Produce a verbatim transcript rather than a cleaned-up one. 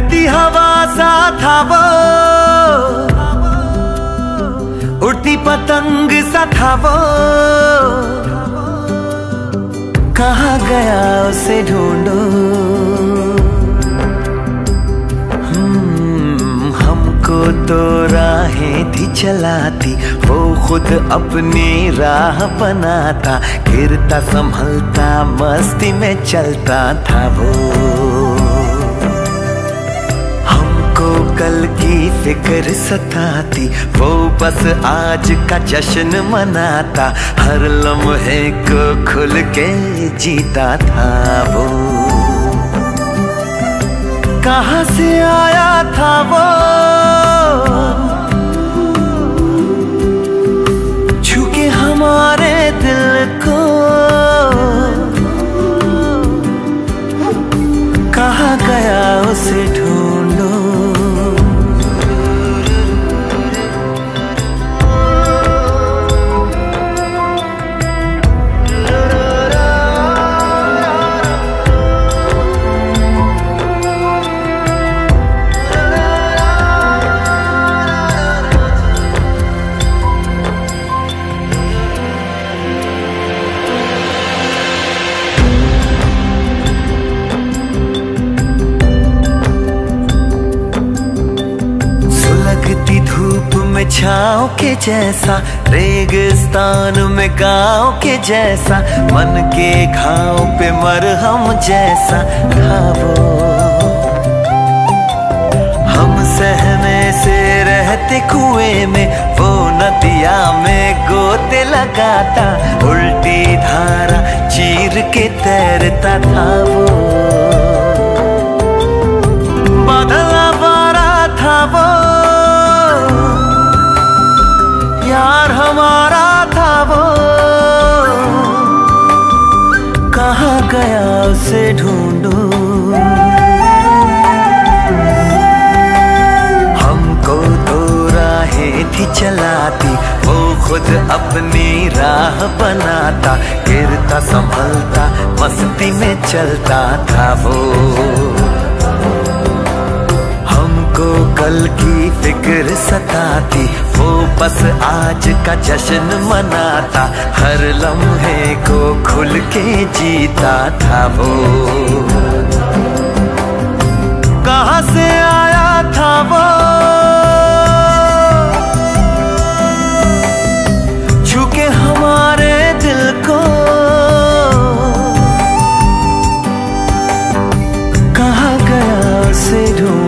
बहती हवा सा था वो, उड़ती पतंग सा था वो, कहाँ गया उसे ढूंढो। हम्म, हमको तो राहें थी चलाती, वो खुद अपनी राह बनाता, गिरता संभलता मस्ती में चलता था वो। कल की फिक्र सताती, वो बस आज का जश्न मनाता, हर लम्हे को खुल के जीता था वो। कहाँ से आया था वो, छू के हमारे दिल को, कहाँ गया उसे ढूंढो। धूप में छाँव के जैसा, रेगिस्तान में गाँव के जैसा, मन के घाव पे मरहम जैसा था वो। हम सहमे से रहते कुएं में, वो नदिया में गोते लगाता, उल्टी धारा चीर के तैरता था वो। बादल आवारा था वो, यार हमारा था वो, कहाँ गया उसे ढूंढो। हमको तो राहें थी चलाती, वो खुद अपनी राह बनाता, गिरता संभलता मस्ती में चलता था वो। को कल की फिक्र सताती, वो बस आज का जश्न मनाता, हर लम्हे को खुल के जीता था वो। कहाँ से आया था वो, छू के हमारे दिल को, कहाँ गया उसे ढूंढ।